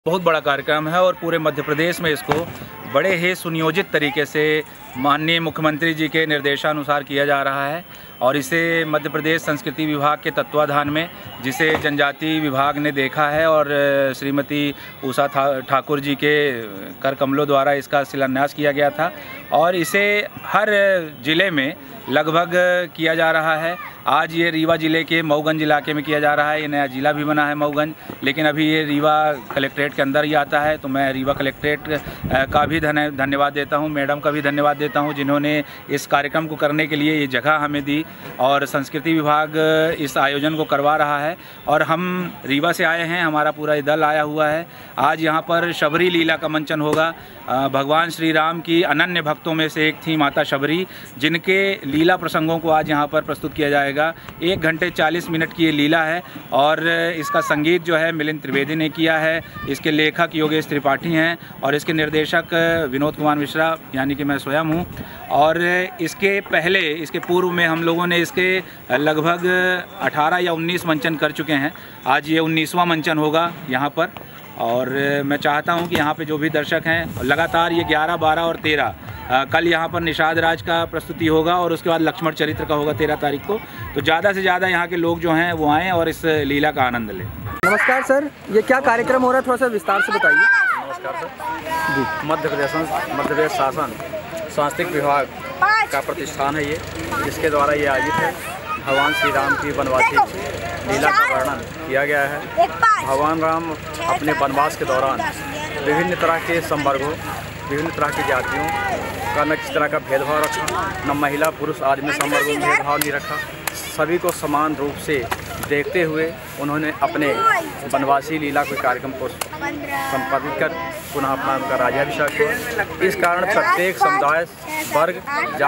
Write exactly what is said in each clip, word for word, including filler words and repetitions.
बहुत बड़ा कार्यक्रम है और पूरे मध्य प्रदेश में इसको बड़े ही सुनियोजित तरीके से माननीय मुख्यमंत्री जी के निर्देशानुसार किया जा रहा है और इसे मध्य प्रदेश संस्कृति विभाग के तत्वाधान में, जिसे जनजाति विभाग ने देखा है और श्रीमती उषा ठाकुर जी के कर कमलों द्वारा इसका शिलान्यास किया गया था और इसे हर ज़िले में लगभग किया जा रहा है। आज ये रीवा ज़िले के मऊगंज इलाके में किया जा रहा है। ये नया ज़िला भी बना है मऊगंज, लेकिन अभी ये रीवा कलेक्ट्रेट के अंदर ही आता है। तो मैं रीवा कलेक्ट्रेट का भी धन्यवाद देता हूँ, मैडम का भी धन्यवाद देता हूँ जिन्होंने इस कार्यक्रम को करने के लिए ये जगह हमें दी और संस्कृति विभाग इस आयोजन को करवा रहा है। और हम रीवा से आए हैं, हमारा पूरा दल आया हुआ है। आज यहाँ पर शबरी लीला का मंचन होगा। भगवान श्री राम की अनन्य भक्तों में से एक थी माता शबरी, जिनके लीला प्रसंगों को आज यहाँ पर प्रस्तुत किया जाएगा। एक घंटे चालीस मिनट की ये लीला है और इसका संगीत जो है मिलिंद त्रिवेदी ने किया है। इसके लेखक योगेश त्रिपाठी हैं और इसके निर्देशक विनोद कुमार मिश्रा यानी कि मैं स्वयं हूँ। और इसके पहले, इसके पूर्व में हम लोगों ने इसके लगभग अठारह या उन्नीस मंचन कर चुके हैं। आज ये उन्नीसवां मंचन होगा यहाँ पर और मैं चाहता हूँ कि यहाँ पे जो भी दर्शक हैं लगातार ये ग्यारह, बारह और तेरह, कल यहाँ पर निषाद राज का प्रस्तुति होगा और उसके बाद लक्ष्मण चरित्र का होगा तेरह तारीख को। तो ज़्यादा से ज़्यादा यहाँ के लोग जो हैं वो आएँ और इस लीला का आनंद लें। नमस्कार सर, ये क्या कार्यक्रम हो रहा है, थोड़ा सा विस्तार से बताइए। नमस्कार सर जी। मध्य प्रदेश मध्य प्रदेश शासन सांस्कृतिक विभाग का प्रतिष्ठान है ये, जिसके द्वारा ये आयोजित है। भगवान श्री राम की वनवासी लीला का वर्णन किया गया है। भगवान राम अपने वनवास के दौरान विभिन्न तरह के संवर्गों, विभिन्न तरह की जातियों का न किसी तरह का भेदभाव रखा, न महिला पुरुष आदमी संवर्गों में भेदभाव नहीं रखा। सभी को समान रूप से देखते हुए उन्होंने अपने वनवासी लीला के कार्यक्रम को संपादित कर पुनः अपना उनका राज्याभिषेक हुआ। इस कारण प्रत्येक समुदाय, वर्ग,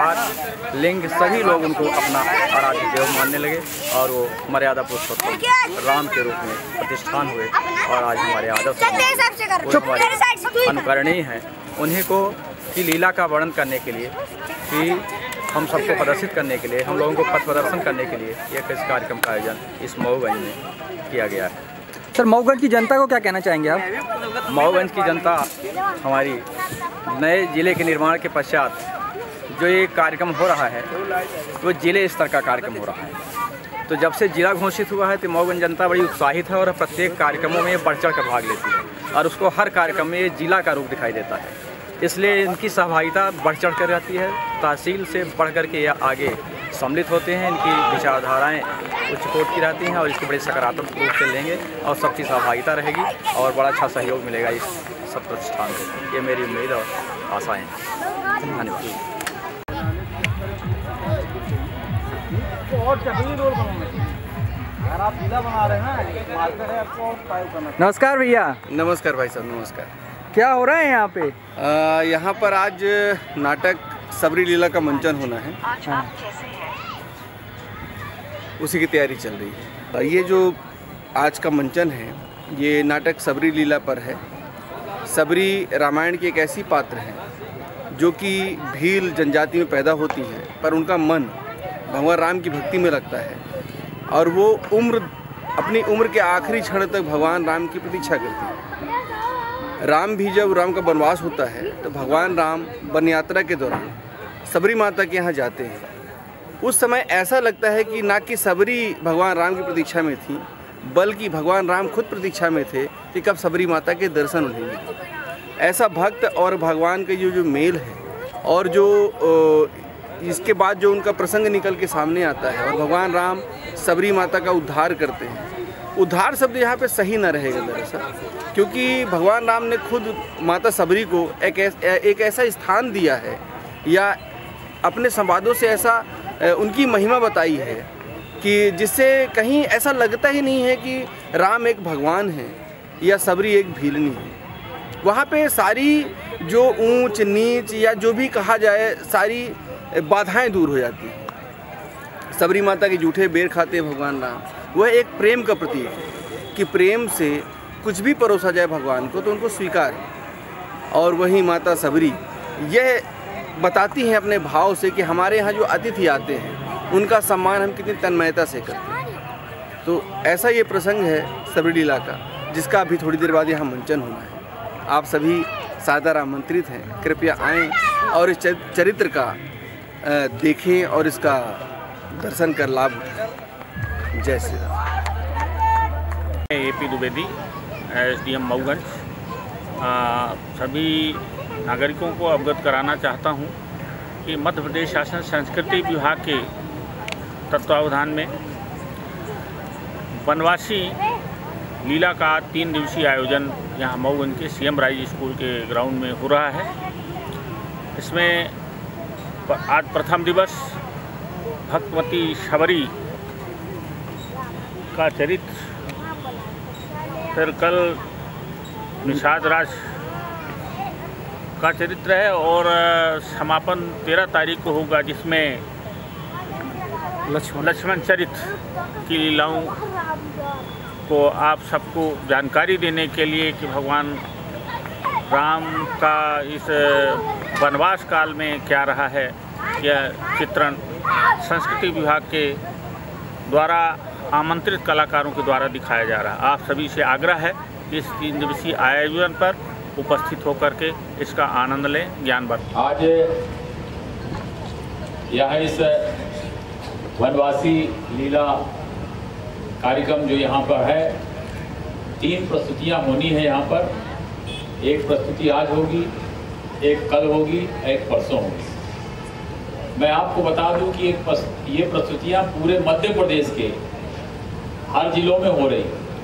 जात, लिंग सभी लोग उनको अपना आराध्य देव मानने लगे और वो मर्यादा पुरुषोत्तम राम के रूप में प्रतिष्ठान हुए। और आज हमारे आदर्श हमारे अनुकरणीय हैं, उन्हीं को की लीला का वर्णन करने के लिए, कि हम सबको प्रदर्शित करने के लिए, हम लोगों को पथ प्रदर्शन करने के लिए एक इस कार्यक्रम का आयोजन इस मऊगंज में किया गया है। सर, मऊगंज की जनता को क्या कहना चाहेंगे आप? मऊगंज की जनता हमारी नए ज़िले के निर्माण के पश्चात जो ये कार्यक्रम हो रहा है वो जिले स्तर का कार्यक्रम हो रहा है। तो जब से जिला घोषित हुआ है तो मऊगंज जनता बड़ी उत्साहित है और प्रत्येक कार्यक्रमों में बढ़ चढ़ कर भाग लेती है और उसको हर कार्यक्रम में ये जिला का रूप दिखाई देता है। इसलिए इनकी सहभागिता बढ़ चढ़ कर रहती है। तहसील से बढ़ कर के यह आगे सम्मिलित होते हैं। इनकी विचारधाराएँ उच्च कोट की रहती हैं और इसको बड़े सकारात्मक रूप से लेंगे और सबकी सहभागिता रहेगी और बड़ा अच्छा सहयोग मिलेगा इस सब प्रतिष्ठान को। ये मेरी उम्मीद और आशाएँ हैं। धन्यवाद। नमस्कार भैया। नमस्कार भाई साहब, नमस्कार। क्या हो रहा है यहाँ पे? आ, यहाँ पर आज नाटक सबरी लीला का मंचन होना है, उसी की तैयारी चल रही है। ये जो आज का मंचन है ये नाटक सबरी लीला पर है। सबरी रामायण की एक ऐसी पात्र है जो कि भील जनजाति में पैदा होती है, पर उनका मन भगवान राम की भक्ति में लगता है और वो उम्र अपनी उम्र के आखिरी क्षण तक भगवान राम की प्रतीक्षा करती है। राम भी जब राम का वनवास होता है तो भगवान राम वन यात्रा के दौरान सबरी माता के यहाँ जाते हैं। उस समय ऐसा लगता है कि ना कि सबरी भगवान राम की प्रतीक्षा में थी, बल्कि भगवान राम खुद प्रतीक्षा में थे कि कब सबरी माता के दर्शन उन्हें मिले। ऐसा भक्त और भगवान का जो जो मेल है और जो इसके बाद जो उनका प्रसंग निकल के सामने आता है और भगवान राम सबरी माता का उद्धार करते हैं। उद्धार शब्द यहाँ पे सही न रहेगा दरअसल, क्योंकि भगवान राम ने खुद माता सबरी को एक एक ऐसा स्थान दिया है या अपने संवादों से ऐसा उनकी महिमा बताई है कि जिससे कहीं ऐसा लगता ही नहीं है कि राम एक भगवान है या सबरी एक भीलनी है। वहाँ पे सारी जो ऊंच नीच या जो भी कहा जाए सारी बाधाएं दूर हो जाती हैं। सबरी माता के जूठे बेर खाते भगवान राम, वह एक प्रेम का प्रतीक है कि प्रेम से कुछ भी परोसा जाए भगवान को तो उनको स्वीकार। और वही माता सबरी यह बताती हैं अपने भाव से कि हमारे यहाँ जो अतिथि आते हैं उनका सम्मान हम कितनी तन्मयता से करते हैं। तो ऐसा ये प्रसंग है सबरी लीला का, जिसका अभी थोड़ी देर बाद यहाँ मंचन होना है। आप सभी सादर आमंत्रित हैं, कृपया आएँ और इस चरित्र का देखें और इसका दर्शन कर लाभ उठाएं। जय Shri Ram. A P Dwivedi, S D M Mauganj, सभी नागरिकों को अवगत कराना चाहता हूं कि मध्य प्रदेश शासन संस्कृति विभाग के तत्वावधान में वनवासी लीला का तीन दिवसीय आयोजन यहाँ मऊगंज के सी एम राइज स्कूल के ग्राउंड में हो रहा है। इसमें आज प्रथम दिवस भक्तवती शबरी का चरित्र, फिर कल निषाद राज का चरित्र है और समापन तेरह तारीख को होगा, जिसमें लक्ष्मण लक्ष्मण चरित्र की लीलाओं को आप सबको जानकारी देने के लिए कि भगवान राम का इस वनवास काल में क्या रहा है, यह चित्रण संस्कृति विभाग के द्वारा आमंत्रित कलाकारों के द्वारा दिखाया जा रहा है। आप सभी से आग्रह है कि इस तीन दिवसीय आयोजन पर उपस्थित होकर के इसका आनंद लें, ज्ञान बरतें। आज यहाँ इस वनवासी लीला कार्यक्रम जो यहाँ पर है, तीन प्रस्तुतियाँ होनी है यहाँ पर। एक प्रस्तुति आज होगी, एक कल होगी, एक परसों होगी। मैं आपको बता दूं कि एक ये प्रस्तुतियाँ पूरे मध्य प्रदेश के हर जिलों में हो रही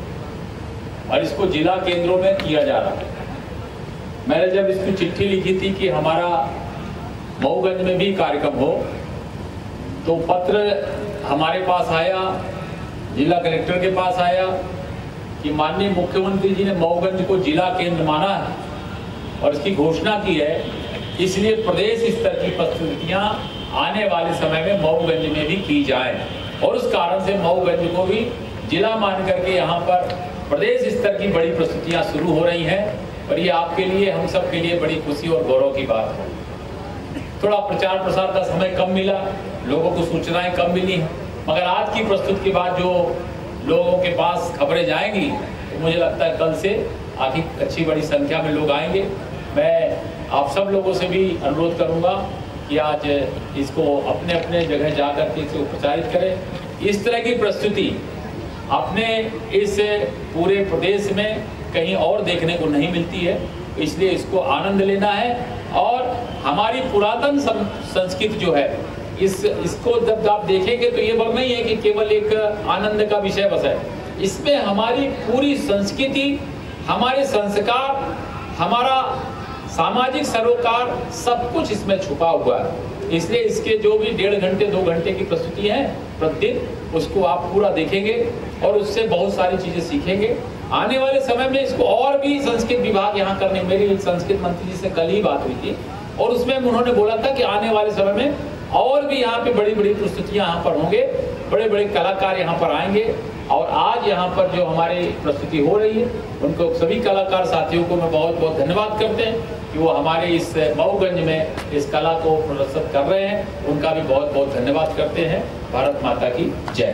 है और इसको जिला केंद्रों में किया जा रहा है। मैंने जब इसकी चिट्ठी लिखी थी कि हमारा मऊगंज में भी कार्यक्रम हो, तो पत्र हमारे पास आया, जिला कलेक्टर के पास आया कि माननीय मुख्यमंत्री जी ने मऊगंज को जिला केंद्र माना है और इसकी घोषणा की है, इसलिए प्रदेश स्तर की प्रस्तुतियां आने वाले समय में मऊगंज में भी की जाए और उस कारण से मऊगंज को भी जिला मान करके यहाँ पर प्रदेश स्तर की बड़ी प्रस्तुतियां शुरू हो रही हैं और ये आपके लिए, हम सब के लिए बड़ी खुशी और गौरव की बात है। थोड़ा प्रचार प्रसार का समय कम मिला, लोगों को सूचनाएं कम मिली हैं, मगर आज की प्रस्तुति के बाद जो लोगों के पास खबरें जाएंगी तो मुझे लगता है कल से अधिक अच्छी बड़ी संख्या में लोग आएंगे। मैं आप सब लोगों से भी अनुरोध करूंगा कि आज इसको अपने अपने जगह जा कर के इसको प्रचारित करें। इस तरह की प्रस्तुति अपने इस पूरे प्रदेश में कहीं और देखने को नहीं मिलती है, इसलिए इसको आनंद लेना है और हमारी पुरातन संस्कृति जो है, इस इसको जब आप देखेंगे तो ये बात नहीं है कि केवल एक आनंद का विषय बस है। इसमें हमारी पूरी संस्कृति, हमारे संस्कार, हमारा सामाजिक सरोकार, सब कुछ इसमें छुपा हुआ है। इसलिए इसके जो भी डेढ़ घंटे दो घंटे की प्रस्तुति है प्रतिदिन, उसको आप पूरा देखेंगे और उससे बहुत सारी चीजें सीखेंगे। आने वाले समय में इसको और भी संस्कृत विभाग यहाँ करने, मेरी संस्कृत मंत्री जी से कल ही बात हुई थी और उसमें उन्होंने बोला था कि आने वाले समय में और भी यहाँ पे बड़ी बड़ी प्रस्तुतियाँ यहाँ पर होंगे, बड़े बड़े कलाकार यहाँ पर आएंगे। और आज यहाँ पर जो हमारी प्रस्तुति हो रही है, उनको सभी कलाकार साथियों को मैं बहुत बहुत धन्यवाद करते हैं कि वो हमारे इस मऊगंज में इस कला को प्रदर्शित कर रहे हैं। उनका भी बहुत बहुत धन्यवाद करते हैं। भारत माता की जय।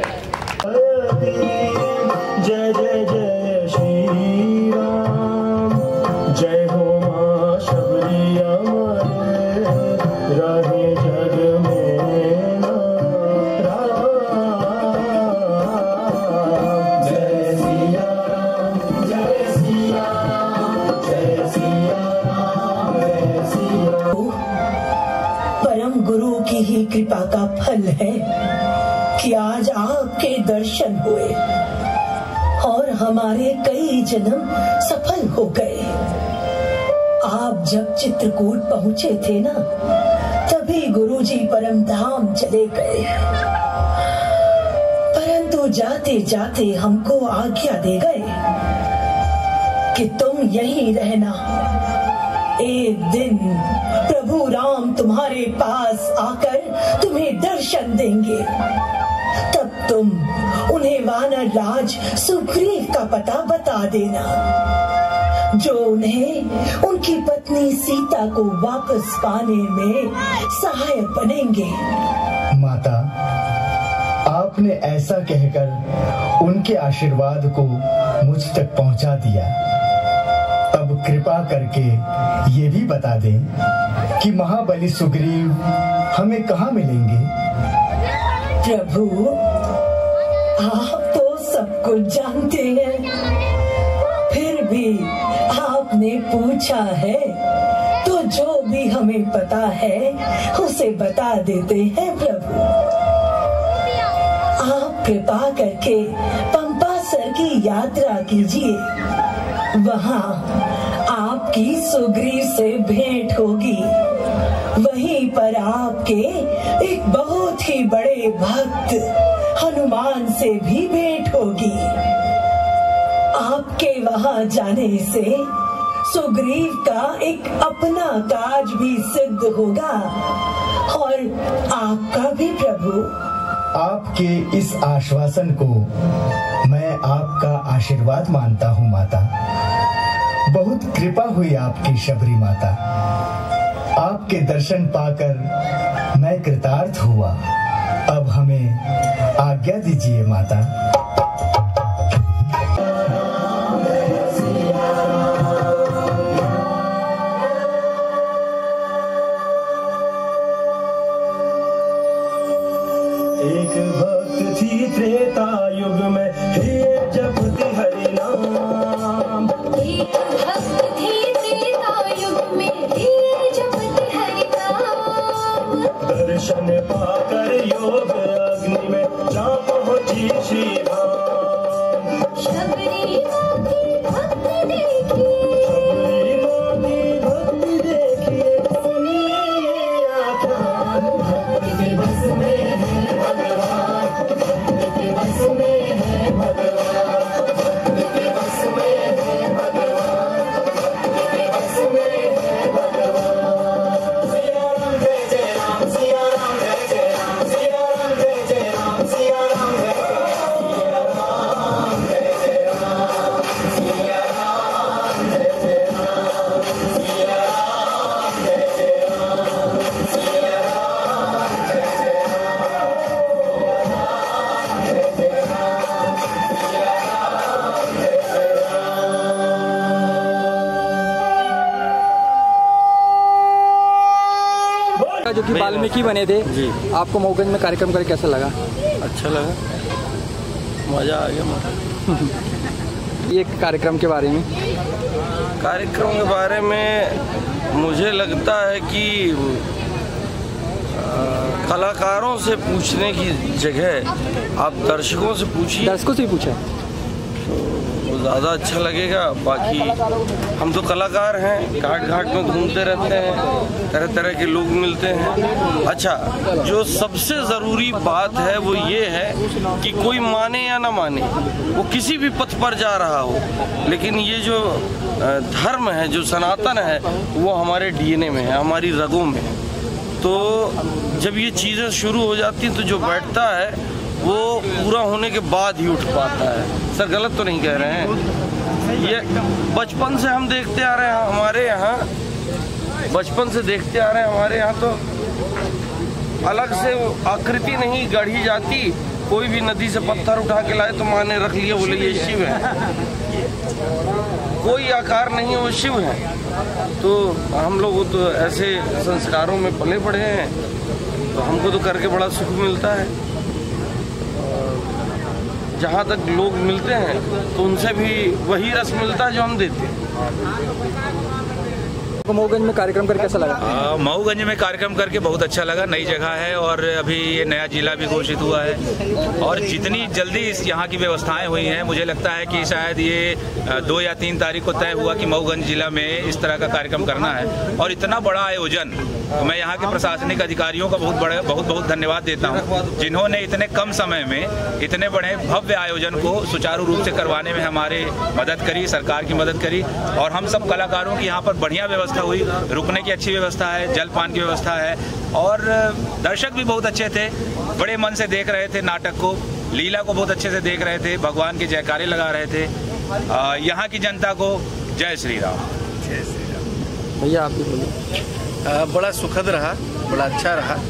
जय जय जय श्री राम, जय हो मां शबरी अमर रहे जग में राम। जय सिया राम, जय सिया राम, जय सिया राम, जय सिया। परम गुरु की ही कृपा का फल है कि आज आपके दर्शन हुए और हमारे कई जन्म सफल हो गए। आप जब चित्रकूट पहुंचे थे ना, तभी गुरुजी परम धाम चले गए, परंतु जाते जाते हमको आज्ञा दे गए कि तुम यहीं रहना। एक दिन प्रभु राम तुम्हारे पास आकर तुम्हें दर्शन देंगे, तब तुम उन्हें वानर राज सुग्रीव का पता बता देना, जो उन्हें उनकी पत्नी सीता को वापस पाने में सहायक बनेंगे। माता, आप आपने ऐसा कहकर उनके आशीर्वाद को मुझ तक पहुंचा दिया। अब कृपा करके ये भी बता दें कि महाबली सुग्रीव हमें कहाँ मिलेंगे? प्रभु, आप तो सब कुछ जानते हैं, फिर भी आपने पूछा है तो जो भी हमें पता है उसे बता देते हैं प्रभु। आप कृपा करके पंपा सर की यात्रा कीजिए, वहाँ आपकी सुग्रीव से भेंट होगी। वहीं पर आपके एक बहुत ही बड़े भक्त हनुमान से भी भेंट होगी। आपके वहाँ जाने से सुग्रीव का एक अपना काज भी सिद्ध होगा और आपका भी प्रभु। आपके इस आश्वासन को मैं आपका आशीर्वाद मानता हूँ माता। बहुत कृपा हुई आपकी शबरी माता। आपके दर्शन पाकर मैं कृतार्थ हुआ। अब हमें आज्ञा दीजिए माता। एक भक्त थी त्रेता युग में, हे जपति हरि नाम। एक भक्त थी त्रेता युग में, हे जपति हरि नाम। दर्शन पाकर योग अग्नि में जा पहुंची श्री धाम। शबरी माँ की भक्ति देखिए, शबरी माँ की भक्ति देखिए, सुनिए ये आख्यान। भक्त के बस में है भगवान, भक्त के बस में है भगवान, भक्त के बस में है भगवान, भक्त के बस में है भगवान। सिया राम जय जय राम, सिया राम जय जय राम, सिया राम जय जय राम, सिया राम जय जय राम, सिया राम जय जय राम, सिया राम जय जय राम, सिया राम जय जय राम, सिया राम जय जय जो कि वाल्मीकि बने थे जी। आपको मऊगंज में कार्यक्रम करके कैसा लगा? अच्छा लगा, मज़ा आ गया। मतलब ये कार्यक्रम के बारे में कार्यक्रम के बारे में मुझे लगता है कि आ, कलाकारों से पूछने की जगह आप दर्शकों से पूछिए। दर्शकों से ही पूछा वो ज़्यादा अच्छा लगेगा। बाकी हम तो कलाकार हैं, घाट घाट में घूमते रहते हैं, तरह तरह के लोग मिलते हैं। अच्छा, जो सबसे ज़रूरी बात है वो ये है कि कोई माने या ना माने, वो किसी भी पथ पर जा रहा हो, लेकिन ये जो धर्म है, जो सनातन है, वो हमारे डीएनए में है, हमारी रगों में है। तो जब ये चीज़ें शुरू हो जाती हैं तो जो बैठता है वो पूरा होने के बाद ही उठ पाता है। सर गलत तो नहीं कह रहे हैं? ये बचपन से हम देखते आ रहे हैं, हमारे यहाँ बचपन से देखते आ रहे हैं हमारे यहाँ तो अलग से आकृति नहीं गढ़ी जाती। कोई भी नदी से पत्थर उठा के लाए तो माँ ने रख लिया, बोले ये शिव है। कोई आकार नहीं, वो शिव है। तो हम लोग तो ऐसे संस्कारों में पले पड़े हैं, तो हमको तो करके बड़ा सुख मिलता है। जहाँ तक लोग मिलते हैं तो उनसे भी वही रस मिलता है जो हम देते हैं। आपको मऊगंज में कार्यक्रम करके कैसा लगा? मऊगंज में कार्यक्रम करके बहुत अच्छा लगा। नई जगह है और अभी ये नया जिला भी घोषित हुआ है, और जितनी जल्दी इस यहाँ की व्यवस्थाएं हुई हैं, मुझे लगता है कि शायद ये दो या तीन तारीख को तय हुआ कि मऊगंज जिला में इस तरह का कार्यक्रम करना है। और इतना बड़ा आयोजन, तो मैं यहाँ के प्रशासनिक अधिकारियों का बहुत बड़ा बहुत बहुत धन्यवाद देता हूँ, जिन्होंने इतने कम समय में इतने बड़े भव्य आयोजन को सुचारू रूप से करवाने में हमारे मदद करी, सरकार की मदद करी। और हम सब कलाकारों की यहाँ पर बढ़िया व्यवस्था हुई, रुकने की अच्छी व्यवस्था है, जलपान की व्यवस्था है, और दर्शक भी बहुत अच्छे थे, बड़े मन से देख रहे थे नाटक को, लीला को बहुत अच्छे से देख रहे थे, भगवान के जयकारे लगा रहे थे। यहाँ की जनता को जय श्री राम। भैया आप भी बोलिए। बड़ा सुखद रहा, बड़ा अच्छा रहा।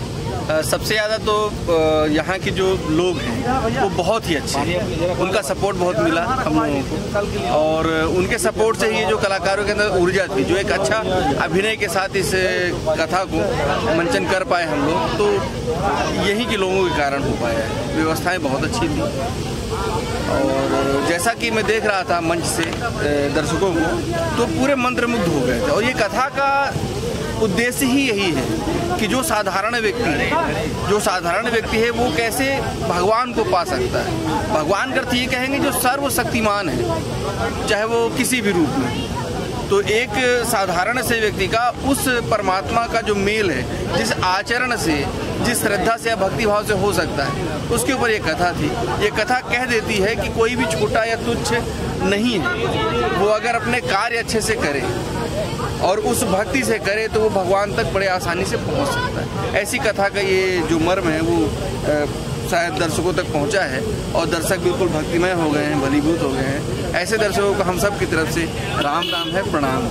सबसे ज़्यादा तो यहाँ के जो लोग हैं वो बहुत ही अच्छे हैं, उनका सपोर्ट बहुत मिला हम लोगों को, और उनके सपोर्ट से ही ये जो कलाकारों के अंदर ऊर्जा थी, जो एक अच्छा अभिनय के साथ इस कथा को मंचन कर पाए हम लोग, तो यही के लोगों के कारण हो पाया है। व्यवस्थाएं बहुत अच्छी थी, और जैसा कि मैं देख रहा था मंच से दर्शकों को, तो पूरे मंत्रमुग्ध हो गए थे। और ये कथा का उद्देश्य ही यही है कि जो साधारण व्यक्ति है जो साधारण व्यक्ति है वो कैसे भगवान को पा सकता है। भगवान का अर्थ ये कहेंगे जो सर्वशक्तिमान है, चाहे वो किसी भी रूप में। तो एक साधारण से व्यक्ति का उस परमात्मा का जो मेल है, जिस आचरण से, जिस श्रद्धा से या भक्ति भाव से हो सकता है, उसके ऊपर ये कथा थी। ये कथा कह देती है कि कोई भी छोटा या तुच्छ नहीं है, वो अगर अपने कार्य अच्छे से करे और उस भक्ति से करे तो वो भगवान तक बड़े आसानी से पहुंच सकता है। ऐसी कथा का ये जो मर्म है वो शायद दर्शकों तक पहुंचा है, और दर्शक बिल्कुल भक्तिमय हो गए हैं, भलीभूत हो गए हैं। ऐसे दर्शकों को हम सब की तरफ से राम राम है, प्रणाम।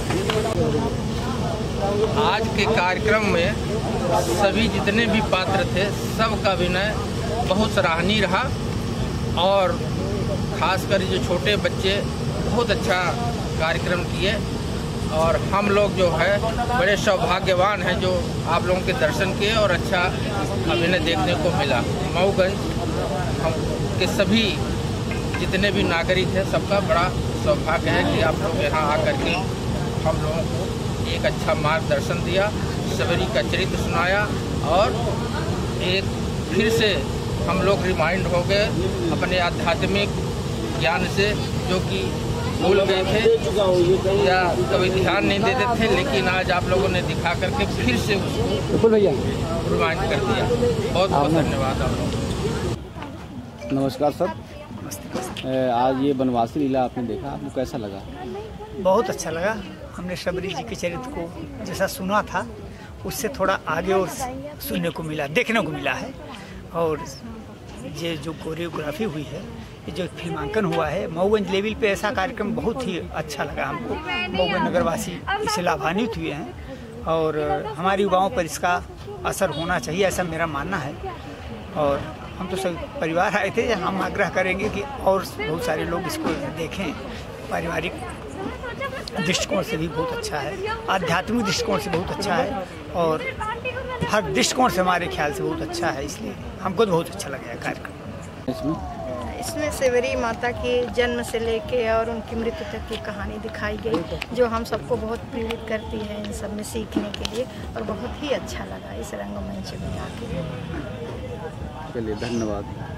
आज के कार्यक्रम में सभी जितने भी पात्र थे, सबका अभिनय बहुत सराहनीय रहा, और खासकर जो छोटे बच्चे बहुत अच्छा कार्यक्रम किए, और हम लोग जो है बड़े सौभाग्यवान हैं जो आप लोगों के दर्शन किए और अच्छा अभिनय देखने को मिला। मऊगंज के सभी जितने भी नागरिक हैं, सबका बड़ा सौभाग्य है कि आप लोग यहाँ आकर के हम लोगों को एक अच्छा मार्गदर्शन दिया, सबरी का चरित्र सुनाया, और एक फिर से हम लोग रिमाइंड हो गए अपने आध्यात्मिक ज्ञान से, जो कि भूल गए थे या कभी ध्यान नहीं देते थे, लेकिन आज आप लोगों ने दिखा करके फिर से उसको रिमाइंड कर दिया। बहुत बहुत धन्यवाद आप लोगों। नमस्कार सर, आज ये बनवासी लीला आपने देखा, आपको कैसा लगा? बहुत अच्छा लगा। हमने शबरी जी के चरित्र को जैसा सुना था उससे थोड़ा आगे और सुनने को मिला, देखने को मिला है। और ये जो कोरियोग्राफी हुई है, ये जो फिल्मांकन हुआ है मऊगंज लेवल पे, ऐसा कार्यक्रम बहुत ही अच्छा लगा हमको। मऊगंज नगरवासी इससे लाभान्वित हुए हैं, और हमारे युवाओं पर इसका असर होना चाहिए, ऐसा मेरा मानना है। और हम तो सब परिवार आए थे, हम आग्रह करेंगे कि और बहुत सारे लोग इसको देखें। पारिवारिक दृष्टिकोण से भी बहुत अच्छा है, आध्यात्मिक दृष्टिकोण से बहुत अच्छा है, और हर दृष्टिकोण से हमारे ख्याल से बहुत अच्छा है। इसलिए हमको तो बहुत अच्छा लगा कार्यक्रम। इसमें इसमें सेवरी माता के जन्म से लेके और उनकी मृत्यु तक की कहानी दिखाई गई, जो हम सबको बहुत प्रेरित करती है इन सब में सीखने के लिए, और बहुत ही अच्छा लगा इस रंगमंच में आके। चलिए, धन्यवाद।